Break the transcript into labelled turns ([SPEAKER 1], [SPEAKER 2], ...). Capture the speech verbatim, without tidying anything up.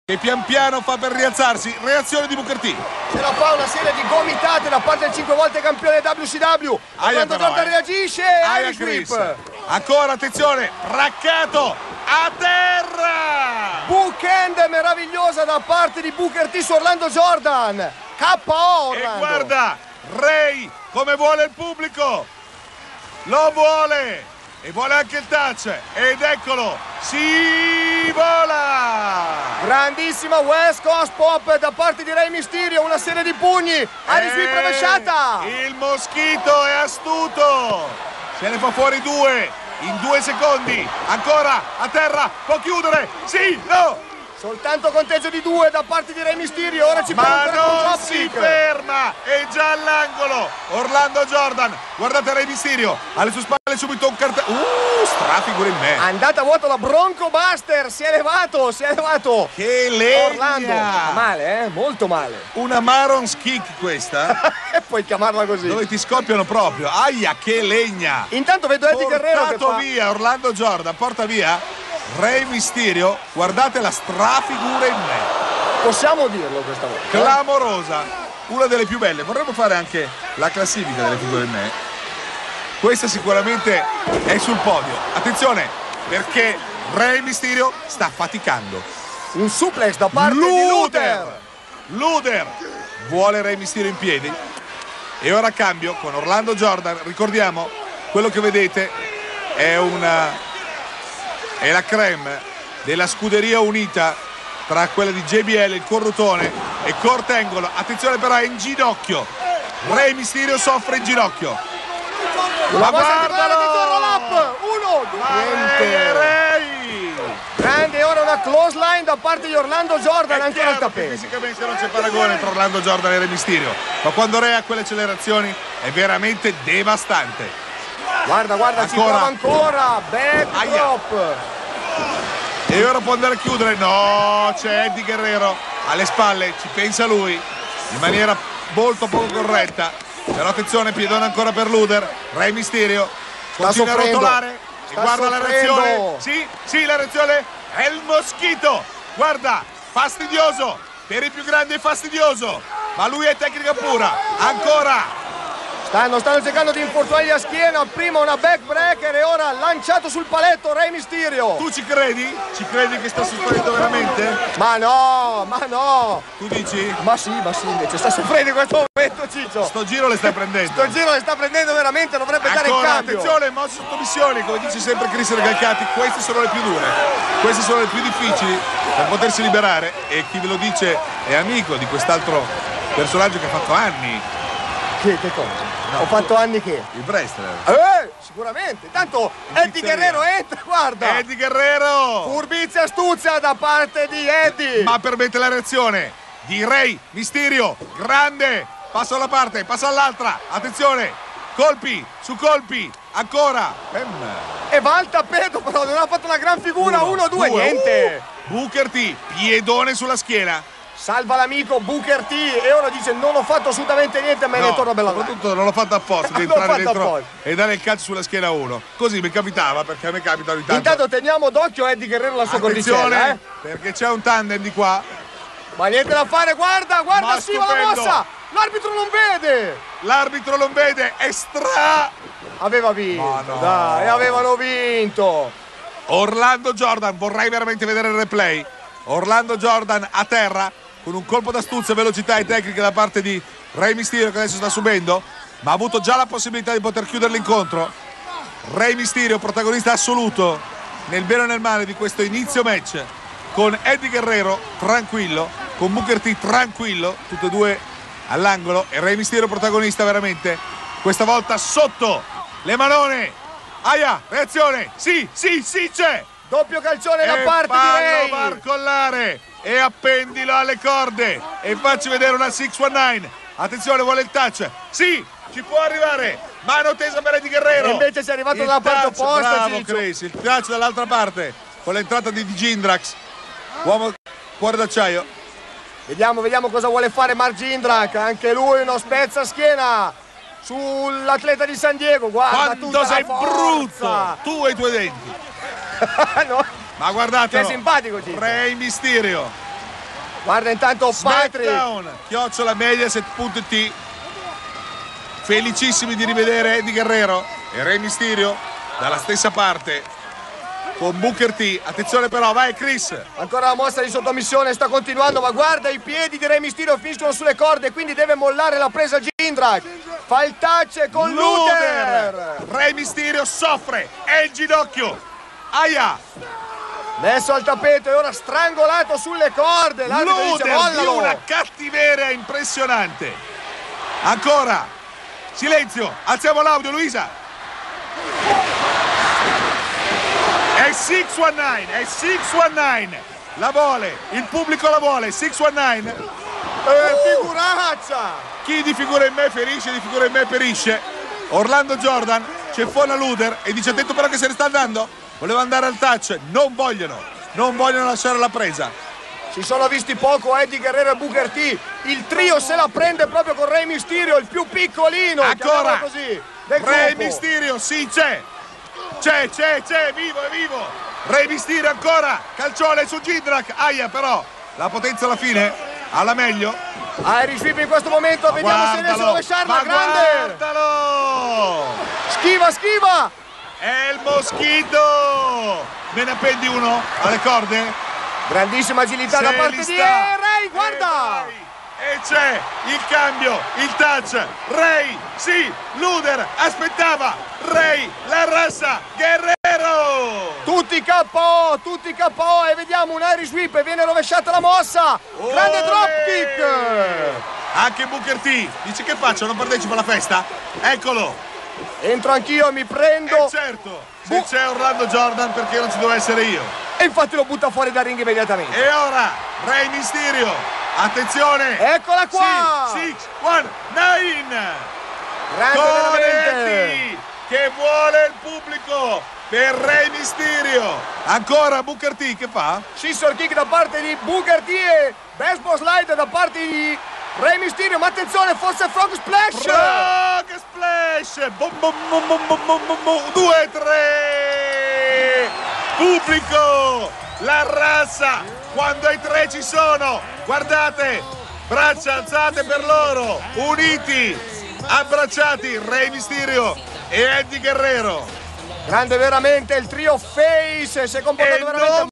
[SPEAKER 1] che pian piano fa per rialzarsi. Reazione di Booker T.
[SPEAKER 2] Se la fa una serie di gomitate da parte del cinque volte campione W C W. Quando Jordan eh. reagisce, Irish Whip.
[SPEAKER 1] Ancora, attenzione, braccato a terra.
[SPEAKER 2] Bookend meravigliosa da parte di Booker T su Orlando Jordan. K O Orlando.
[SPEAKER 1] E guarda, Ray come vuole il pubblico. Lo vuole. E vuole anche il touch. Ed eccolo, si vola.
[SPEAKER 2] Grandissima West Coast Pop da parte di Rey Mysterio. Una serie di pugni. Irish Whip rovesciata.
[SPEAKER 1] Il moschito è astuto. Se ne fa fuori due in due secondi. Ancora a terra. Può chiudere. Sì, no.
[SPEAKER 2] Soltanto conteggio di due da parte di Rey Mysterio. Ora ci
[SPEAKER 1] ma non si ferma. È già all'angolo Orlando Jordan. Guardate Rey Mysterio. Alle sue spalle subito un cartello. Uh, strafigura in me.
[SPEAKER 2] Andata a vuoto la Bronco Buster. Si è elevato, si è elevato.
[SPEAKER 1] Che legna.
[SPEAKER 2] Orlando. Male, eh? Molto male.
[SPEAKER 1] Una Maron's Kick questa.
[SPEAKER 2] E puoi chiamarla così.
[SPEAKER 1] Dove ti scoppiano proprio. Aia, che legna.
[SPEAKER 2] Intanto vedo Eddie Guerrero che
[SPEAKER 1] portato
[SPEAKER 2] fa...
[SPEAKER 1] via Orlando Jordan. Porta via Rey Mysterio. Guardate la strafigura in me.
[SPEAKER 2] Possiamo dirlo questa volta.
[SPEAKER 1] Clamorosa. Una delle più belle. Vorremmo fare anche la classifica delle figure in me. Questa sicuramente è sul podio. Attenzione, perché Rey Mysterio sta faticando.
[SPEAKER 2] Un suplex da parte
[SPEAKER 1] Luder.
[SPEAKER 2] di Luder.
[SPEAKER 1] Luder vuole Rey Mysterio in piedi. E ora cambio con Orlando Jordan. Ricordiamo, quello che vedete è una è la creme della scuderia unita tra quella di J B L, il corrutone, e Kurt Angle. Attenzione però, è in ginocchio. Rey Mysterio soffre in ginocchio.
[SPEAKER 2] La guarda di roll up. Uno, due.
[SPEAKER 1] Rey.
[SPEAKER 2] Grande, ora una close line da parte di Orlando Jordan,
[SPEAKER 1] è
[SPEAKER 2] anche al tappeto.
[SPEAKER 1] Fisicamente non c'è paragone tra Orlando Jordan e Rey Mysterio, ma quando Rey ha quelle accelerazioni è veramente devastante.
[SPEAKER 2] Guarda, guarda, ancora. Ci prova ancora. Backdrop.
[SPEAKER 1] E ora può andare a chiudere. No, c'è Eddie Guerrero alle spalle, ci pensa lui in maniera molto poco corretta. Però attenzione, piedone ancora per Luder. Rey Mysterio continua a rotolare. E guarda
[SPEAKER 2] soffrendo.
[SPEAKER 1] La reazione. Sì, sì, la reazione è il moschito. Guarda, fastidioso. Per i più grandi è fastidioso, ma lui è tecnica pura. Ancora.
[SPEAKER 2] Stanno, stanno cercando di infortunargli la schiena. Prima una backbreaker e ora lanciato sul paletto Rey Mysterio.
[SPEAKER 1] Tu ci credi? Ci credi che sta soffrendo veramente?
[SPEAKER 2] Ma no, ma no.
[SPEAKER 1] Tu dici?
[SPEAKER 2] Ma sì, ma sì, invece sta soffrendo in questo momento, Ciccio.
[SPEAKER 1] Sto giro le sta prendendo.
[SPEAKER 2] Sto giro le sta prendendo veramente, dovrebbe Ancora, dare il cambio.
[SPEAKER 1] Attenzione, mosse sotto missioni, come dice sempre Chris Recalcati, queste sono le più dure. Queste sono le più difficili per potersi liberare, e chi ve lo dice è amico di quest'altro personaggio che ha fatto anni.
[SPEAKER 2] Che, che cosa? No, ho fatto anni che?
[SPEAKER 1] Il wrestler.
[SPEAKER 2] Eh, sicuramente. Tanto Eddie Guerrero entra, guarda.
[SPEAKER 1] Eddie Guerrero.
[SPEAKER 2] Furbizia e astuzia da parte di Eddie.
[SPEAKER 1] Ma permette la reazione di Rey Mysterio. Grande. Passo alla parte, passo all'altra. Attenzione. Colpi su colpi. Ancora. Bam.
[SPEAKER 2] E va al tappeto, però non ha fatto una gran figura. Uno, due, due. Niente.
[SPEAKER 1] Uh, Booker T. Piedone sulla schiena.
[SPEAKER 2] Salva l'amico Booker T e ora dice non ho fatto assolutamente niente, a me
[SPEAKER 1] no,
[SPEAKER 2] ne torna bella.
[SPEAKER 1] Soprattutto non l'ho fatto apposta di entrare dentro apposta. E dare il calcio sulla schiena a uno. Così mi capitava, perché a me capita ogni tanto.
[SPEAKER 2] Intanto teniamo d'occhio Eddie Guerrero la sua condizione, eh?
[SPEAKER 1] Perché c'è un tandem di qua.
[SPEAKER 2] Ma niente da fare, guarda, guarda, sì, va la mossa! L'arbitro non vede!
[SPEAKER 1] L'arbitro non vede, è stra...
[SPEAKER 2] Aveva vinto,
[SPEAKER 1] oh, no.
[SPEAKER 2] dai, avevano vinto!
[SPEAKER 1] Orlando Jordan, vorrei veramente vedere il replay. Orlando Jordan a terra, con un colpo d'astuzia, velocità e tecnica da parte di Rey Mysterio, che adesso sta subendo, ma ha avuto già la possibilità di poter chiudere l'incontro. Rey Mysterio, protagonista assoluto nel bene e nel male di questo inizio match, con Eddie Guerrero tranquillo, con Booker T tranquillo, tutti e due all'angolo, e Rey Mysterio protagonista veramente, questa volta sotto le manone. Aia, reazione, sì, sì, sì, c'è!
[SPEAKER 2] Doppio calcione da
[SPEAKER 1] e
[SPEAKER 2] parte di Rey.
[SPEAKER 1] Barcollare e appendilo alle corde e facci vedere una sei diciannove. Attenzione, vuole il touch. Sì, ci può arrivare. Mano tesa per Eddie Guerrero.
[SPEAKER 2] E invece si è arrivato dalla parte opposta.
[SPEAKER 1] Bravo
[SPEAKER 2] Ciccio.
[SPEAKER 1] Chris, il touch dall'altra parte con l'entrata di Jindrak. Uomo cuore d'acciaio.
[SPEAKER 2] Vediamo, vediamo cosa vuole fare Mark Jindrak. Anche lui uno spezza schiena sull'atleta di San Diego. Guarda,
[SPEAKER 1] quanto sei brutto, tu e i tuoi denti.
[SPEAKER 2] No.
[SPEAKER 1] Ma guardate,
[SPEAKER 2] che simpatico, Ciccio.
[SPEAKER 1] Rey Mysterio
[SPEAKER 2] Guarda intanto Patrick.
[SPEAKER 1] SmackDown, chiocciola mediaset punto it. Felicissimi di rivedere Eddie Guerrero e Rey Mysterio dalla stessa parte con Booker T. Attenzione però, vai Chris.
[SPEAKER 2] Ancora la mossa di sottomissione, sta continuando, ma guarda i piedi di Rey Mysterio finiscono sulle corde, quindi deve mollare la presa Jindrak. Fa il touch con Luther.
[SPEAKER 1] Rey Mysterio soffre, è il ginocchio. Aia.
[SPEAKER 2] Messo al tappeto e ora strangolato sulle corde. L'arbitro dice
[SPEAKER 1] Luther di
[SPEAKER 2] mollalo.
[SPEAKER 1] una cattiveria impressionante. Ancora. Silenzio, alziamo l'audio Luisa. È sei diciannove, è sei diciannove. La vuole, il pubblico la vuole, sei diciannove.
[SPEAKER 2] Eh, figuraccia.
[SPEAKER 1] Chi di figura in me ferisce, di figura in me perisce. Orlando Jordan ceffona Luther e dice attento però che se ne sta andando. Voleva andare al touch, non vogliono, non vogliono lasciare la presa.
[SPEAKER 2] Si sono visti poco Eddie Guerrero e Booker T. Il trio se la prende proprio con Rey Mysterio, il più piccolino.
[SPEAKER 1] Ancora
[SPEAKER 2] così, del
[SPEAKER 1] Rey
[SPEAKER 2] gruppo.
[SPEAKER 1] Mysterio, sì c'è. C'è, c'è, c'è, vivo, è vivo. Rey Mysterio ancora, calcione su Jindrak. Aia però, la potenza alla fine, alla meglio.
[SPEAKER 2] Irish Whip in questo momento, vediamo se riesce a rovesciarla,
[SPEAKER 1] ma
[SPEAKER 2] grande.
[SPEAKER 1] guardalo.
[SPEAKER 2] Schiva, schiva.
[SPEAKER 1] È il moschito. Me ne appendi uno alle corde?
[SPEAKER 2] Grandissima agilità
[SPEAKER 1] Se
[SPEAKER 2] da
[SPEAKER 1] li
[SPEAKER 2] parte
[SPEAKER 1] sta.
[SPEAKER 2] di eh, Rey, guarda.
[SPEAKER 1] E, vai. E c'è il cambio, il touch. Rey, sì, Luther aspettava. Rey, la razza, Guerrero.
[SPEAKER 2] Tutti K O, tutti K O e vediamo un Irish Whip e viene rovesciata la mossa. Grande
[SPEAKER 1] Olè.
[SPEAKER 2] dropkick.
[SPEAKER 1] Anche Booker T dice che faccio, non partecipo alla festa? Eccolo.
[SPEAKER 2] Entro anch'io, mi prendo.
[SPEAKER 1] E certo, se c'è Orlando Jordan perché non ci devo essere io.
[SPEAKER 2] E infatti lo butta fuori dal ring immediatamente.
[SPEAKER 1] E ora Rey Mysterio, attenzione.
[SPEAKER 2] Eccola qua.
[SPEAKER 1] sei diciannove.
[SPEAKER 2] Grande
[SPEAKER 1] Con
[SPEAKER 2] veramente.
[SPEAKER 1] Eddie che vuole il pubblico per Rey Mysterio. Ancora Booker T che fa?
[SPEAKER 2] Scissor kick da parte di Booker T e baseball slide da parte di Rey Mysterio, ma attenzione, forse frog splash.
[SPEAKER 1] Frog splash. Bom, bom, bom, bom, bom, bom, bom, bom. Due, tre. Pubblico, la razza, quando i tre ci sono, guardate, braccia alzate per loro, uniti, abbracciati, Rey Mysterio e Eddie Guerrero.
[SPEAKER 2] Grande veramente il trio face, si è comportato
[SPEAKER 1] E
[SPEAKER 2] veramente
[SPEAKER 1] non